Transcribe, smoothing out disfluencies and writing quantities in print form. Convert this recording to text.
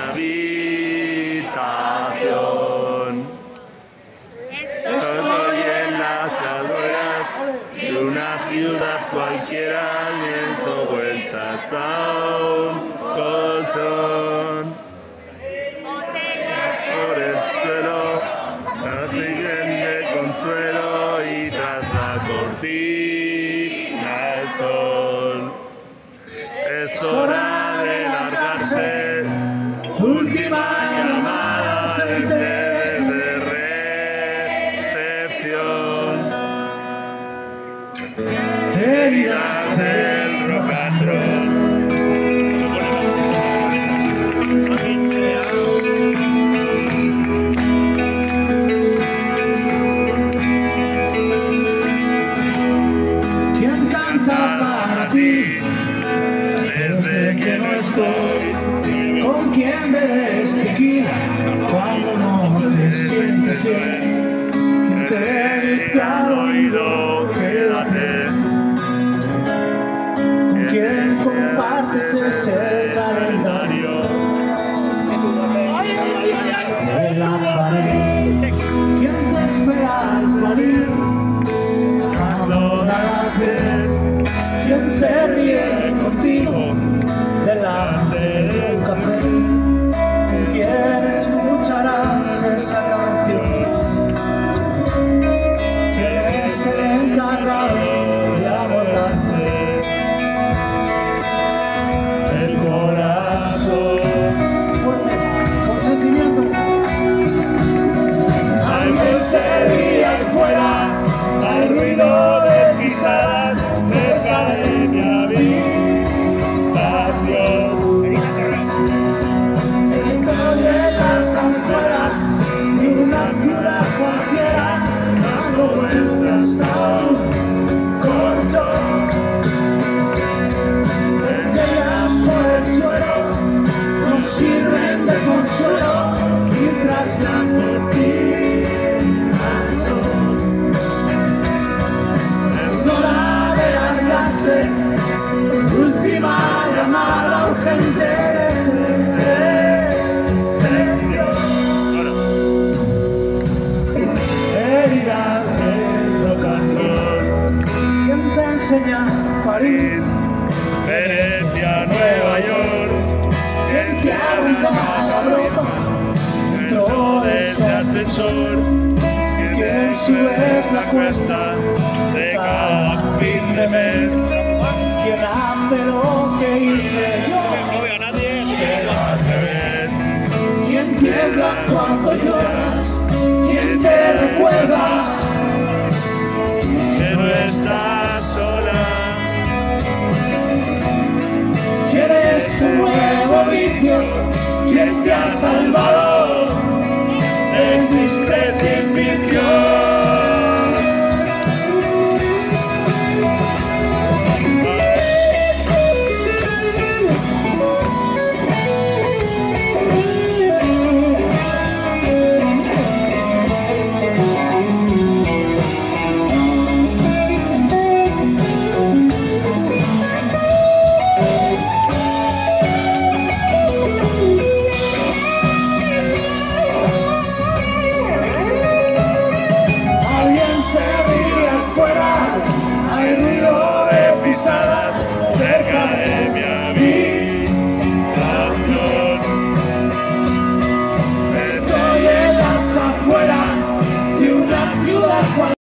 habitación. Estoy en las afueras de una ciudad cualquiera, viendo vueltas a un colchón. Por el suelo, la siguiente consuelo y tras la cortina el sol. Es hora de largarse, última llamada de recepción. Heridas del rock and roll. ¿Quién canta para ti? Desde que no estoy. ¿Con quién bebes tequila cuando no te sientes bien? ¿Quién te dice al oído quédate? ¿Con quién compartes ese calendario de la pared? ¿Quién te espera al salir cuando das bien? ¿Quién se ríe contigo delante de un café? ¿Con quién escucharás esa canción? ¿Quién es el encargado de abordarte el corazón? Fuerte, con sentimiento. Hay miseria ahí fuera, hay ruido de pisadas cerca de mi habitación. Estoy en las afueras de una ciudad cualquiera, dando vueltas a un colchón. Estrellas por el suelo nos sirven de consuelo y tras la cortina el sol. Es hora de largarse, última llamada urgente desde Dios. Heridas del rock and roll. ¿Quién te enseña París, Venecia, Nueva York? ¿Quién te arranca la broma dentro de ese ascensor? ¿Quién subes la cuesta de cada fin de mes? ¿Quién hace lo que hice yo? Pero al revés. ¿Quién tiembla cuando lloras? ¿Quién te recuerda que no estás sola? ¿Quién es tu nuevo vicio? ¿Quién te ha salvado de mis precipicios? Cerca de mi habitación. Estoy en las afueras de una ciudad